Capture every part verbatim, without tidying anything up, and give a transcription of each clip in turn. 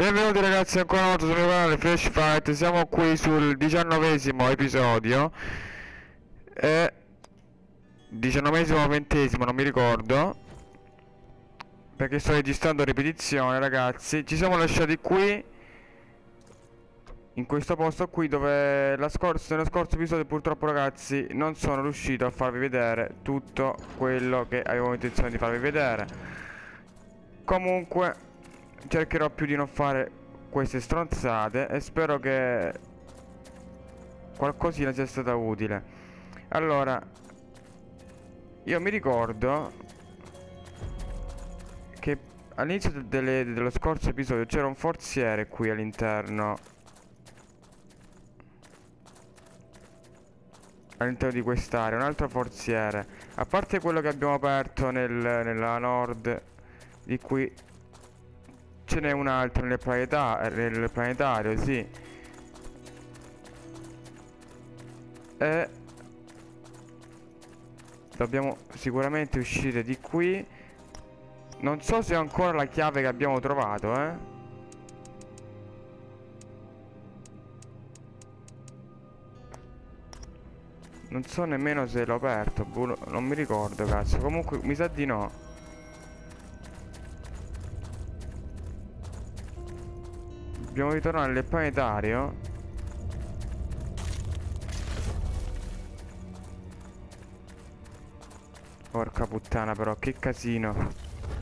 Benvenuti ragazzi ancora una volta sul mio canale Flash Fight. Siamo qui sul diciannovesimo episodio e diciannovesimo o ventesimo, non mi ricordo, perché sto registrando ripetizione. Ragazzi, ci siamo lasciati qui, in questo posto qui, dove la scorsa, nello scorso episodio purtroppo ragazzi non sono riuscito a farvi vedere tutto quello che avevo intenzione di farvi vedere. Comunque cercherò più di non fare queste stronzate e spero che qualcosina sia stata utile. Allora, io mi ricordo che all'inizio de delle, dello scorso episodio c'era un forziere qui all'interno all'interno di quest'area, un altro forziere. A parte quello che abbiamo aperto nel, nella nord, di qui ce n'è un altro nel, planeta nel planetario, sì. E dobbiamo sicuramente uscire di qui. Non so se ho ancora la chiave che abbiamo trovato, eh. Non so nemmeno se l'ho aperto, boh, non mi ricordo, cazzo. Comunque mi sa di no. Dobbiamo ritornare nel planetario. Porca puttana, però, che casino.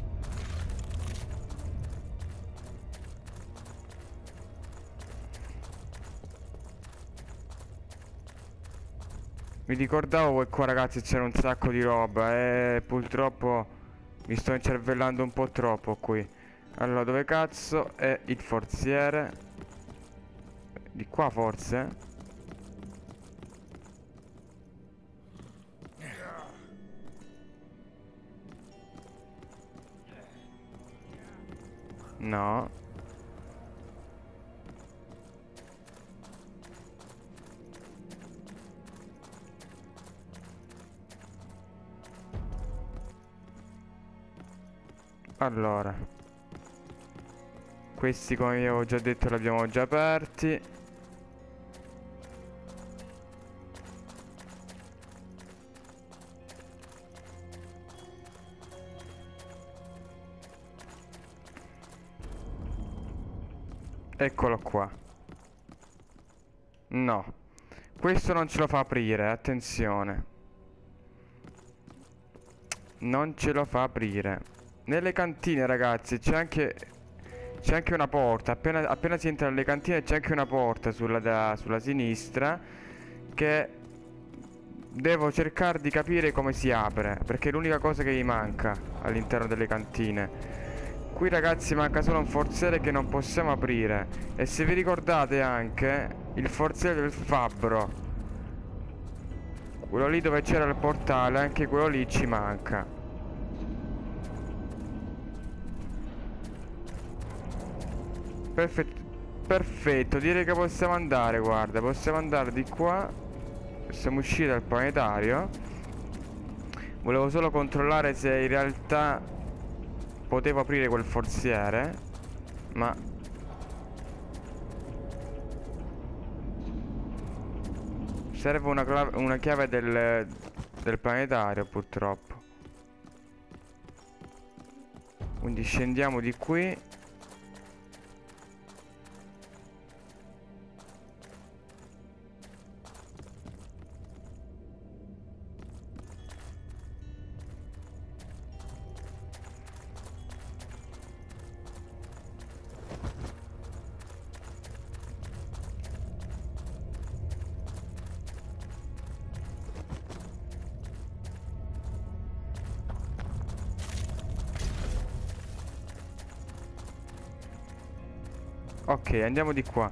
Mi ricordavo che qua ragazzi c'era un sacco di roba e purtroppo mi sto incervellando un po' troppo qui. Allora, dove cazzo è il forziere? Di qua forse? No. Allora, questi come vi avevo già detto li abbiamo già aperti. Eccolo qua. No, questo non ce lo fa aprire, attenzione. Non ce lo fa aprire. Nelle cantine ragazzi c'è anche C'è anche una porta. Appena, appena si entra nelle cantine c'è anche una porta sulla, da, sulla sinistra, che devo cercare di capire come si apre, perché è l'unica cosa che mi manca all'interno delle cantine. Qui ragazzi manca solo un forziere che non possiamo aprire. E se vi ricordate anche il forziere del fabbro, quello lì dove c'era il portale, anche quello lì ci manca. Perfetto, perfetto, direi che possiamo andare, guarda, possiamo andare di qua. Possiamo uscire dal planetario. Volevo solo controllare se in realtà potevo aprire quel forziere, ma serve una, una chiave del, del planetario purtroppo. Quindi scendiamo di qui. Ok, andiamo di qua.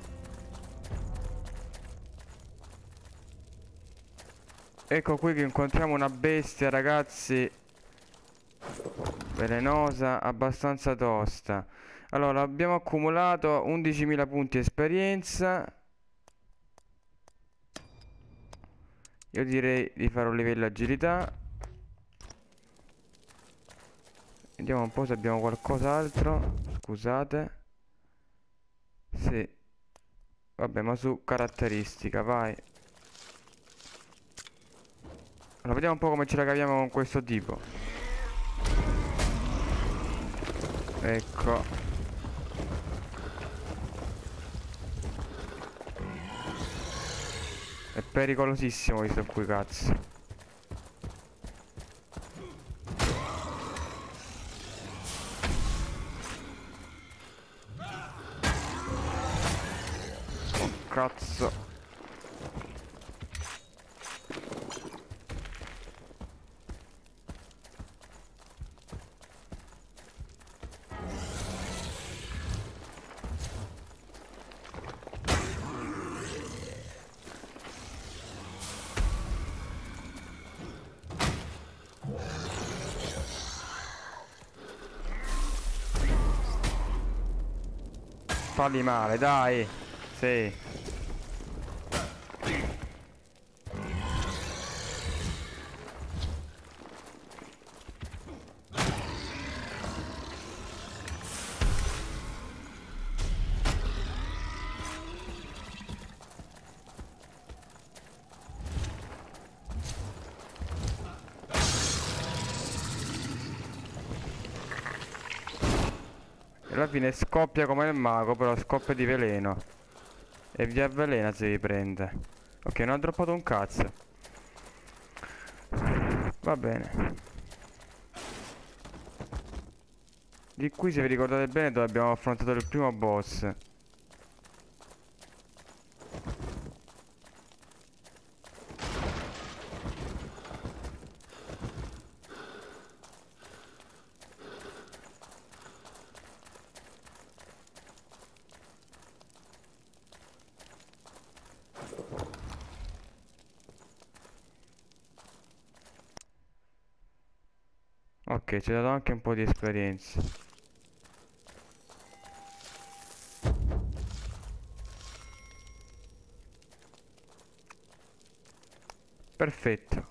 Ecco qui che incontriamo una bestia, ragazzi, velenosa, abbastanza tosta. Allora, abbiamo accumulato undicimila punti esperienza. Io direi di fare un livello agilità. Vediamo un po' se abbiamo qualcos'altro. Scusate. Sì. Vabbè, ma su caratteristica, vai. Allora, vediamo un po' come ce la caviamo con questo tipo. Ecco. È pericolosissimo questo qui, cazzo. Oh, cazzo. Falli male, dai. Sì. E alla fine scoppia come il mago, però scoppia di veleno. E vi avvelena se vi prende. Ok, non ha droppato un cazzo. Va bene. Di qui, se vi ricordate bene, dove abbiamo affrontato il primo boss. Ok, ci ha dato anche un po' di esperienza. Perfetto.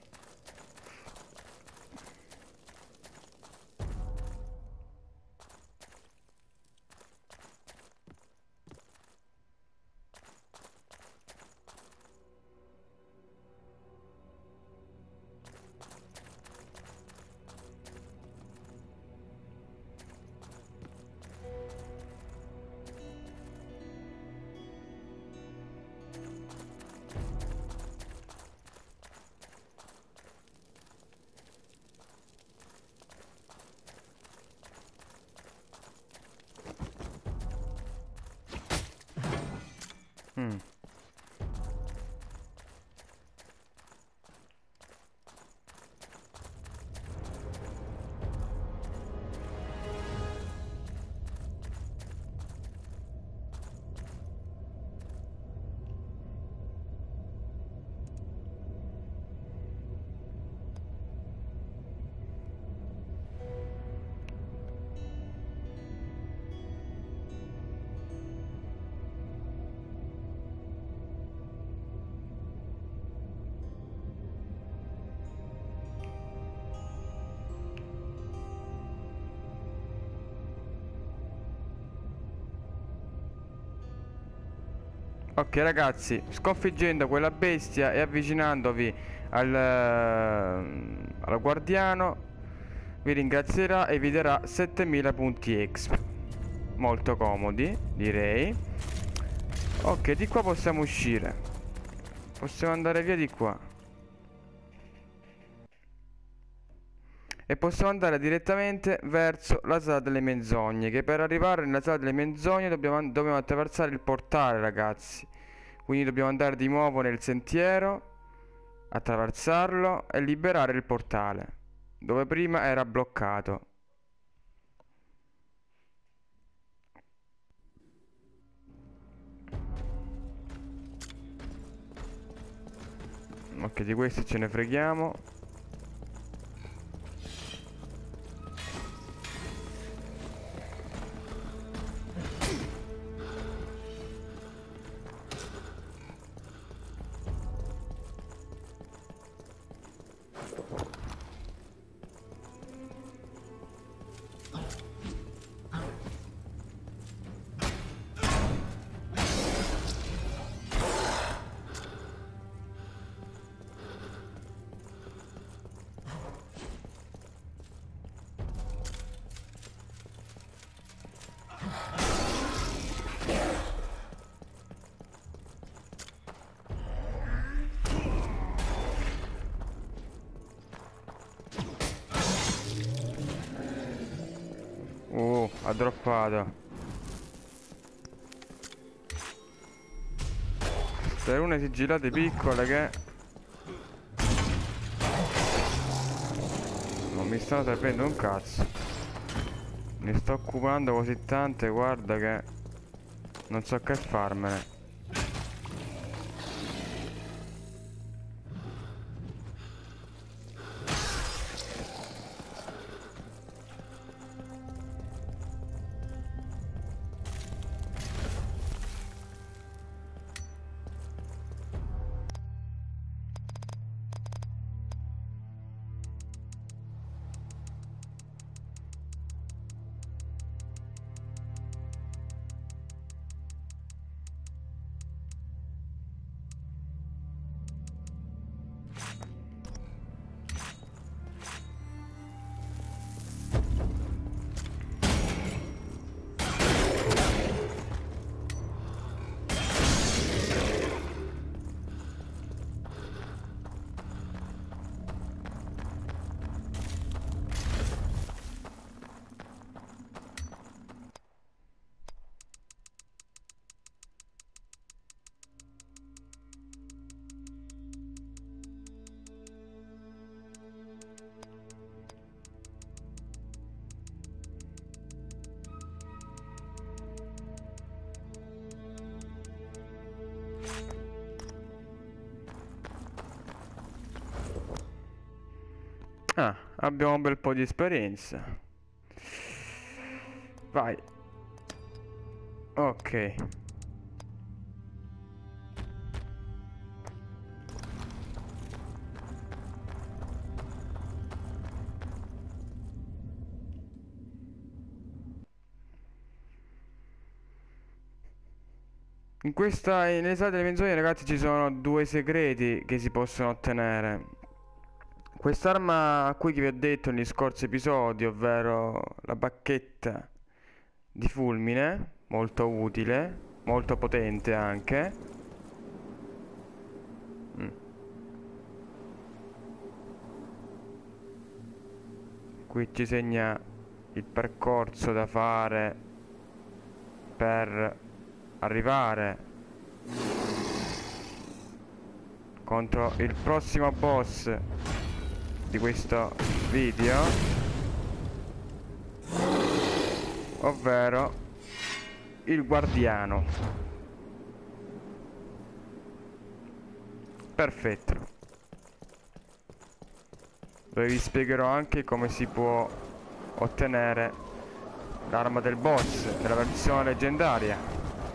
Mm. Ok ragazzi, sconfiggendo quella bestia e avvicinandovi al, ehm, al guardiano, vi ringrazierà e vi darà settemila punti exp. Molto comodi, direi. Ok, di qua possiamo uscire. Possiamo andare via di qua. E possiamo andare direttamente verso la sala delle menzogne, che per arrivare nella sala delle menzogne dobbiamo, dobbiamo attraversare il portale, ragazzi. Quindi dobbiamo andare di nuovo nel sentiero, attraversarlo e liberare il portale, dove prima era bloccato. Ok, di questo ce ne freghiamo. Uh, ha droppato. Per una sigillate piccole che non mi stanno servendo un cazzo. Ne sto occupando così tante, guarda che non so che farmene. Ah, abbiamo un bel po' di esperienza. Vai. Ok. In questa, nelle sale delle menzogne, ragazzi, ci sono due segreti che si possono ottenere. Quest'arma a cui vi ho detto negli scorsi episodi, ovvero la bacchetta di fulmine, molto utile, molto potente anche. Mm. Qui ci segna il percorso da fare per arrivare contro il prossimo boss di questo video, ovvero il guardiano. Perfetto. Dove vi spiegherò anche come si può ottenere l'arma del boss della versione leggendaria.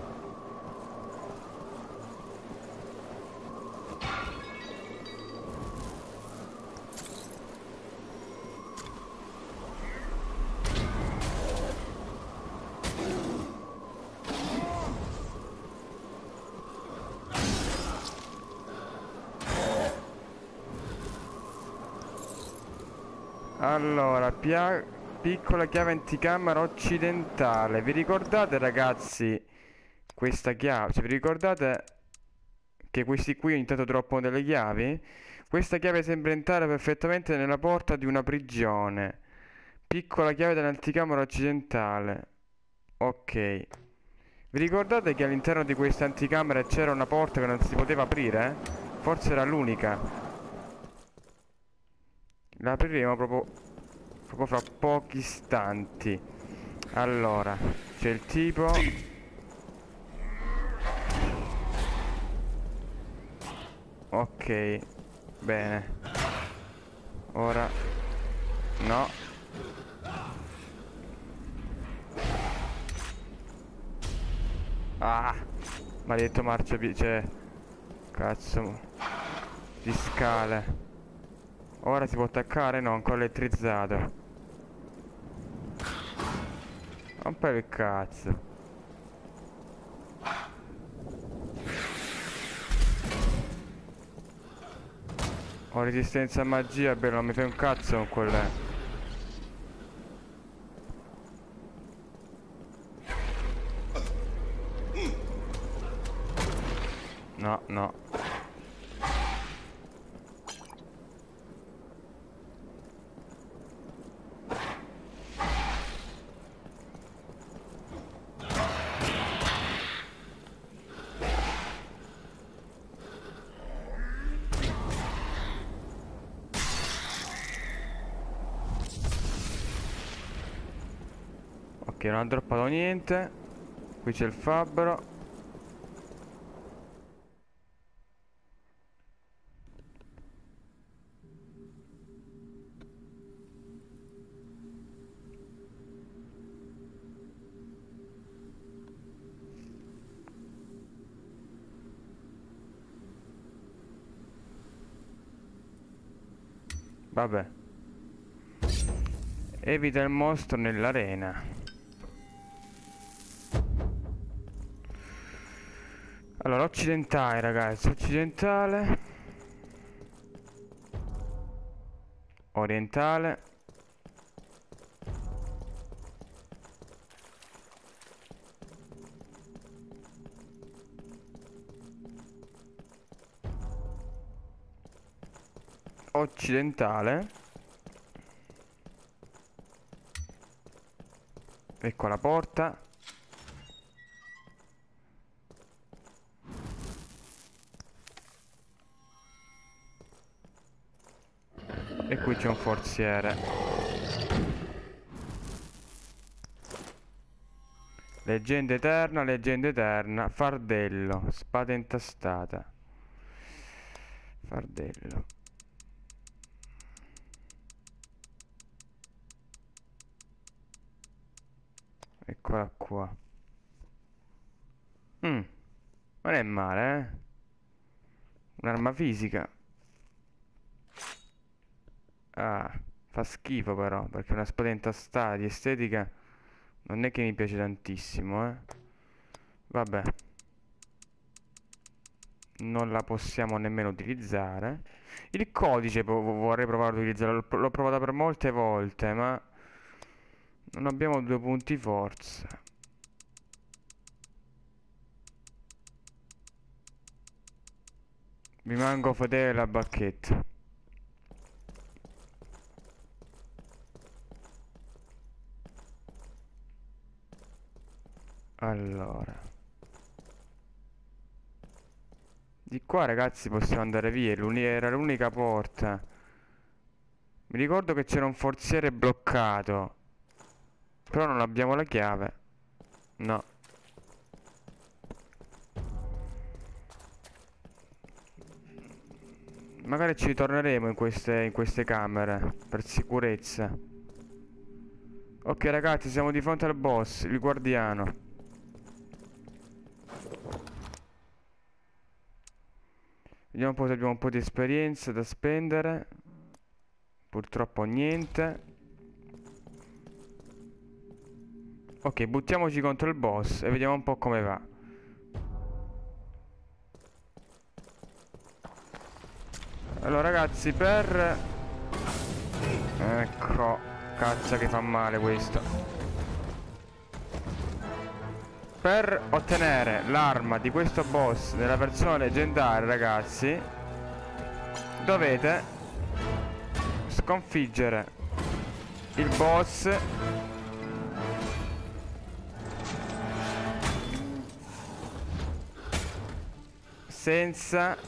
Allora, pia piccola chiave anticamera occidentale. Vi ricordate, ragazzi, questa chiave? Cioè, vi ricordate che questi qui ogni tanto droppano delle chiavi? Questa chiave sembra entrare perfettamente nella porta di una prigione. Piccola chiave dell'anticamera occidentale. Ok. Vi ricordate che all'interno di questa anticamera c'era una porta che non si poteva aprire? Forse era l'unica. La apriremo proprio, proprio fra pochi istanti. Allora, c'è il tipo. Ok, bene. Ora no. Ah, maledetto marciapiede, cioè, cazzo di scale. Ora si può attaccare? No, ancora elettrizzato. Un po' che cazzo. Ho resistenza a magia, bello, non mi fai un cazzo con quelle. No, no. Ok, non ha droppato niente. Qui c'è il fabbro. Vabbè. Evita il mostro nell'arena. Allora, occidentale, ragazzi. Occidentale. Orientale. Occidentale. Ecco la porta. E qui c'è un forziere. Leggenda eterna, leggenda eterna. Fardello, spada intastata. Fardello. Eccola qua. Mm, non è male, eh? Un'arma fisica. Ah, fa schifo però, perché una spada intastata di estetica non è che mi piace tantissimo, eh. Vabbè. Non la possiamo nemmeno utilizzare. Il codice po- vorrei provare ad utilizzarlo. L'ho l'ho provato per molte volte, ma non abbiamo due punti forza. Rimango fedele alla bacchetta. Allora, di qua ragazzi possiamo andare via. L'uni- era l'unica porta. Mi ricordo che c'era un forziere bloccato, però non abbiamo la chiave. No. Magari ci ritorneremo in queste, in queste camere per sicurezza. Ok ragazzi, siamo di fronte al boss, il guardiano. Vediamo un po' se abbiamo un po' di esperienza da spendere. Purtroppo niente. Ok, buttiamoci contro il boss e vediamo un po' come va. Allora ragazzi, per... Ecco, cazzo che fa male questo. Per ottenere l'arma di questo boss nella versione leggendaria, ragazzi, dovete sconfiggere il boss senza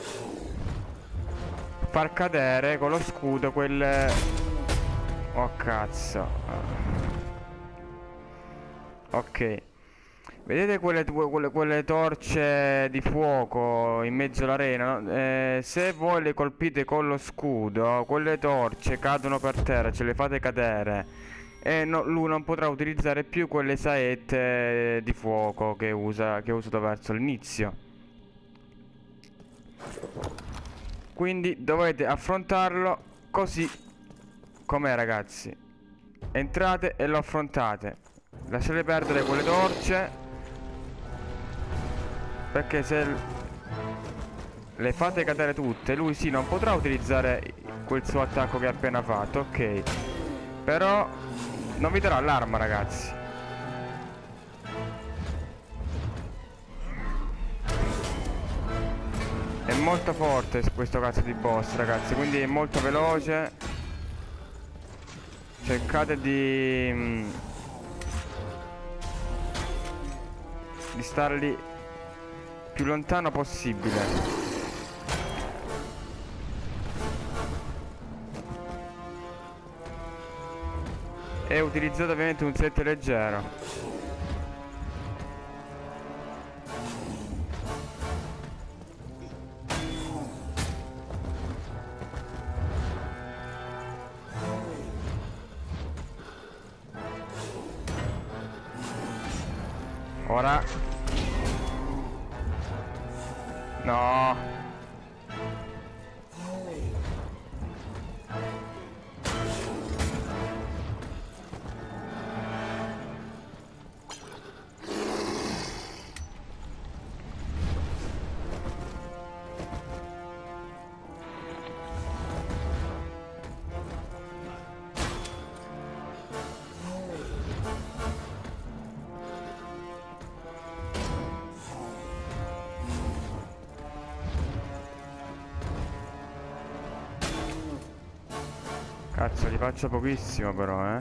far cadere con lo scudo quelle... Oh cazzo. Ok. Vedete quelle, quelle, quelle torce di fuoco in mezzo all'arena, no? Eh, se voi le colpite con lo scudo, quelle torce cadono per terra, ce le fate cadere. E no, lui non potrà utilizzare più quelle saette di fuoco che usa, che ha usato verso l'inizio. Quindi dovete affrontarlo così com'è, ragazzi. Entrate e lo affrontate. Lasciate perdere quelle torce, perché se le fate cadere tutte, lui sì non potrà utilizzare quel suo attacco che ha appena fatto, ok. Però non vi darà l'arma, ragazzi. È molto forte questo cazzo di boss, ragazzi, quindi è molto veloce. Cercate di di starli più lontano possibile. è utilizzato ovviamente un set leggero. Ora. No. Cazzo, li faccio pochissimo però, eh.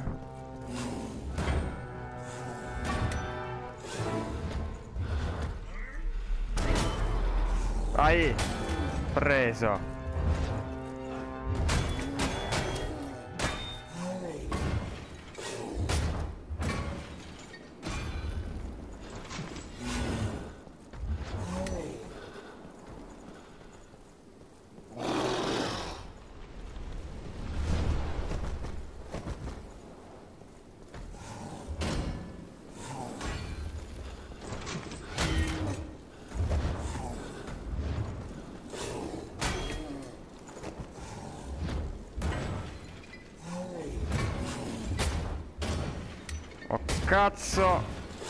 Vai! Preso! Oh cazzo!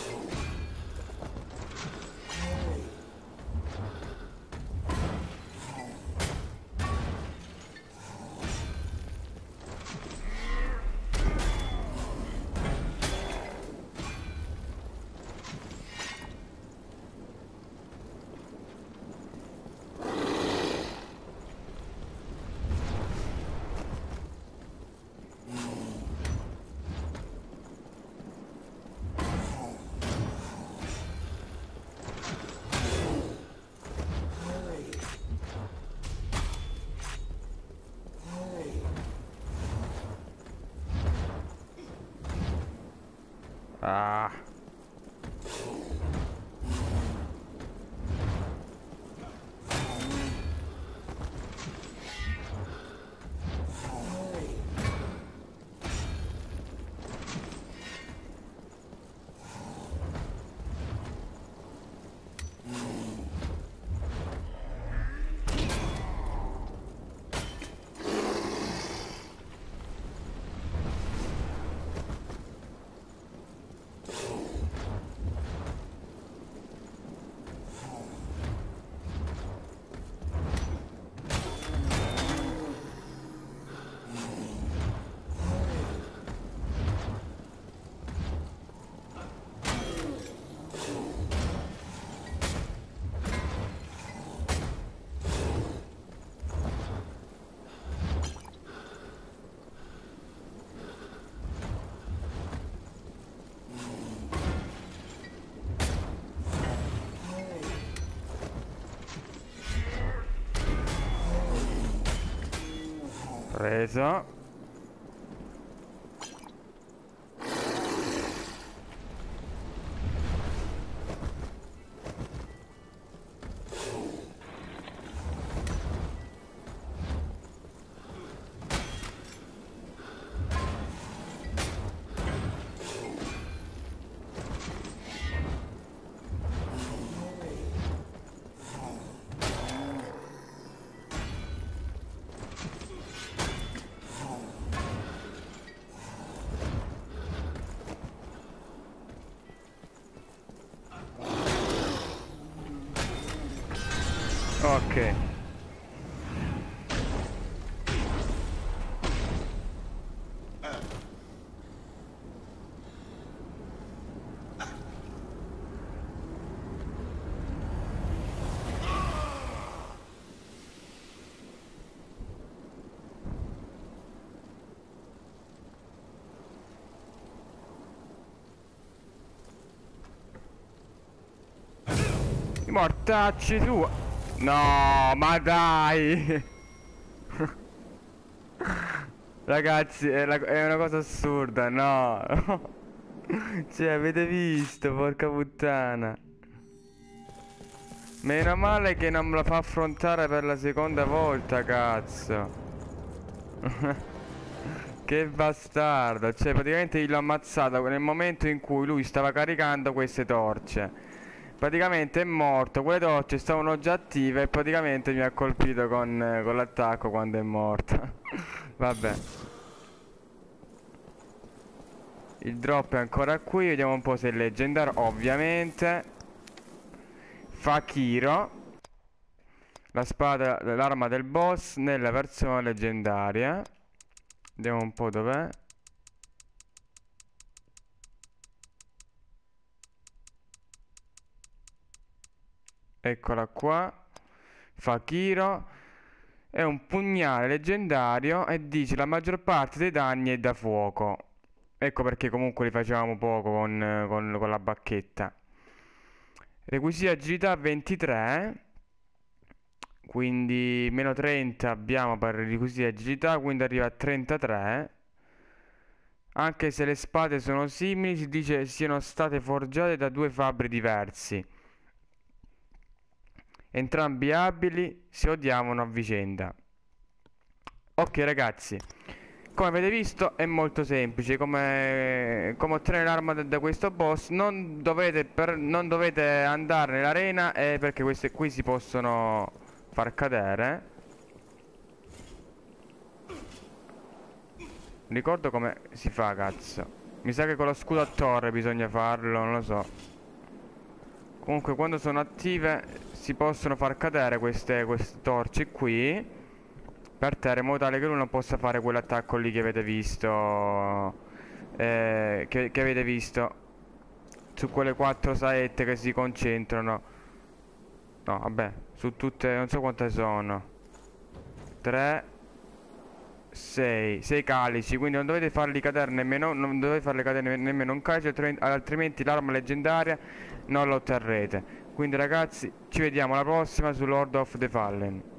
Ah. Preso. Ok. I mortacci tu. No, ma dai. Ragazzi, è, la- è una cosa assurda, no? Cioè, avete visto, porca puttana. Meno male che non me la fa affrontare per la seconda volta, cazzo. Che bastardo. Cioè, praticamente io l'ho ammazzato nel momento in cui lui stava caricando queste torce. Praticamente è morto, quelle torce stavano già attive e praticamente mi ha colpito con, eh, con l'attacco quando è morto. Vabbè. Il drop è ancora qui, vediamo un po' se è leggendario. Ovviamente Fakiro, la spada, l'arma del boss nella versione leggendaria. Vediamo un po' dov'è. Eccola qua. Fakiro. È un pugnale leggendario e dice la maggior parte dei danni è da fuoco. Ecco perché comunque li facevamo poco con, con- con la bacchetta. Requisiti agilità ventitré. Quindi meno trenta abbiamo per i requisiti di agilità, quindi arriva a trentatré. Anche se le spade sono simili, si dice siano state forgiate da due fabbri diversi. Entrambi abili, si odiavano a vicenda. Ok ragazzi, come avete visto è molto semplice. Come, come ottenere l'arma da, da questo boss. Non dovete, per, non dovete andare nell'arena, eh, perché queste qui si possono far cadere. Ricordo come si fa, cazzo. Mi sa che con lo scudo a torre bisogna farlo, non lo so. Comunque quando sono attive si possono far cadere queste, queste torce qui per terra, in modo tale che lui non possa fare quell'attacco lì che avete visto, eh, che, che avete visto su quelle quattro saette che si concentrano. No, vabbè, su tutte, non so quante sono. tre, sei, sei calici, quindi non dovete farli cadere nemmeno, non dovete farli cadere nemmeno un calice, altrimenti altrimenti l'arma leggendaria non la otterrete. Quindi ragazzi, ci vediamo alla prossima su Lord of the Fallen.